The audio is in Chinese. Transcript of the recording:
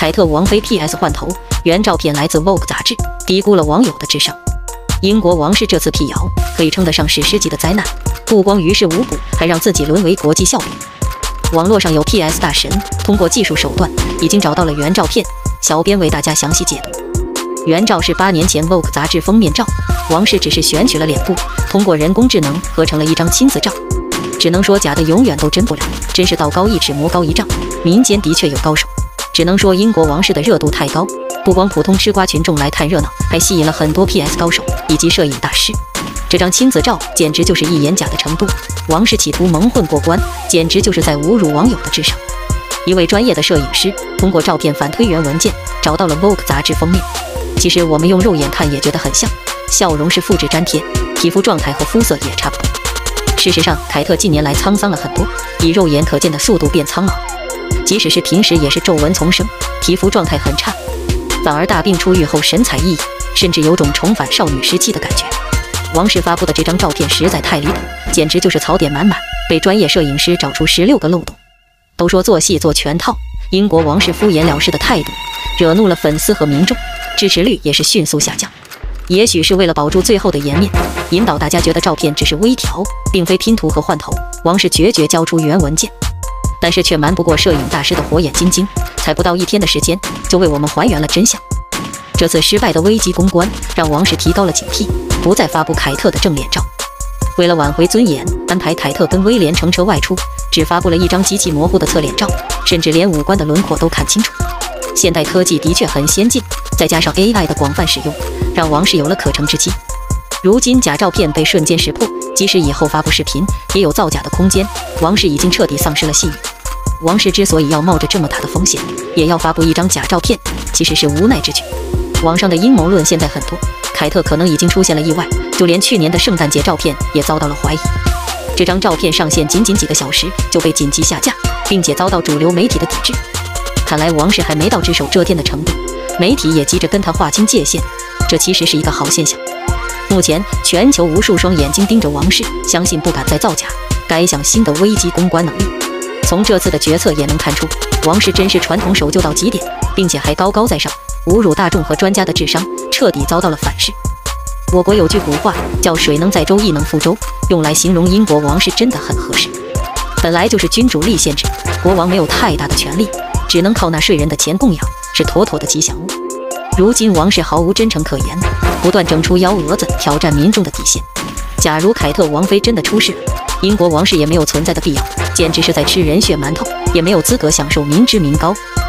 凯特王妃 PS 换头，原照片来自 Vogue 杂志，低估了网友的智商。英国王室这次辟谣，可以称得上史诗级的灾难，不光于事无补，还让自己沦为国际笑柄。网络上有 PS 大神通过技术手段已经找到了原照片，小编为大家详细解读。原照是8年前 Vogue 杂志封面照，王室只是选取了脸部，通过人工智能合成了一张亲子照。只能说假的永远都真不了，真是道高一尺魔高一丈，民间的确有高手。只能说英国王室的热度太高，不光普通吃瓜群众来看热闹，还吸引了很多 PS 高手以及摄影大师。这张亲子照简直就是一眼假的程度，王室企图蒙混过关，简直就是在侮辱网友的智商。一位专业的摄影师通过照片反推原文件，找到了 Vogue 杂志封面。其实我们用肉眼看也觉得很像，笑容是复制粘贴，皮肤状态和肤色也差不多。事实上，凯特近年来沧桑了很多，以肉眼可见的速度变苍老，即使是平时也是皱纹丛生，皮肤状态很差，反而大病初愈后神采奕奕，甚至有种重返少女时期的感觉。王室发布的这张照片实在太离谱，简直就是槽点满满，被专业摄影师找出16个漏洞。都说做戏做全套，英国王室敷衍了事的态度惹怒了粉丝和民众，支持率也是迅速下降。也许是为了保住最后的颜面，引导大家觉得照片只是微调，并非拼图和换头，王室决绝交出原文件。但是却瞒不过摄影大师的火眼金睛，才不到1天的时间就为我们还原了真相。这次失败的危机公关让王室提高了警惕，不再发布凯特的正脸照。为了挽回尊严，安排凯特跟威廉乘车外出，只发布了一张极其模糊的侧脸照，甚至连五官的轮廓都看清楚。现代科技的确很先进，再加上 AI 的广泛使用，让王室有了可乘之机。如今假照片被瞬间识破，即使以后发布视频也有造假的空间，王室已经彻底丧失了信誉。王室之所以要冒着这么大的风险，也要发布一张假照片，其实是无奈之举。网上的阴谋论现在很多，凯特可能已经出现了意外，就连去年的圣诞节照片也遭到了怀疑。这张照片上线仅几个小时就被紧急下架，并且遭到主流媒体的抵制。看来王室还没到只手遮天的程度，媒体也急着跟他划清界限，这其实是一个好现象。目前全球无数双眼睛盯着王室，相信不敢再造假，该想新的危机公关能力。从这次的决策也能看出，王室真是传统守旧到极点，并且还高高在上，侮辱大众和专家的智商，彻底遭到了反噬。我国有句古话叫水能载舟亦能覆舟，用来形容英国王室真的很合适。本来就是君主立宪制，国王没有太大的权力，只能靠纳税人的钱供养，是妥妥的吉祥物。如今王室毫无真诚可言，不断整出幺蛾子，挑战民众的底线。假如凯特王妃真的出事了，英国王室也没有存在的必要，简直是在吃人血馒头，也没有资格享受民脂民膏。